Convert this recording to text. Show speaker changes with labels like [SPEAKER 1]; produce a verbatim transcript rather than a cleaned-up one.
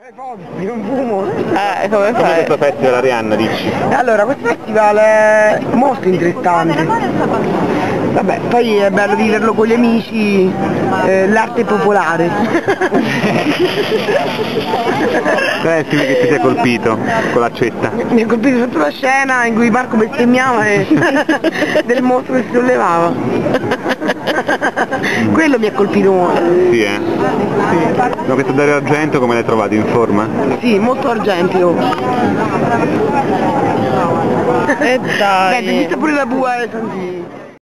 [SPEAKER 1] Io non fumo.
[SPEAKER 2] Eh, come
[SPEAKER 3] Come
[SPEAKER 2] fai?
[SPEAKER 3] questo festival Arianna, dici?
[SPEAKER 1] Allora, questo festival è molto interessante. Vabbè, poi è bello viverlo con gli amici, eh, l'arte popolare.
[SPEAKER 3] Qual è il film che ti si è colpito con l'accetta?
[SPEAKER 1] Mi ha colpito sotto la scena in cui Marco bestemmiava e del mostro che si sollevava. Quello mi ha colpito molto.
[SPEAKER 3] Sì, eh? Sì. Ma questo Dario Argento come l'hai trovato? In forma?
[SPEAKER 1] Sì, molto argenteo.
[SPEAKER 2] E dai!
[SPEAKER 1] Beh, esiste pure la bua e Santini.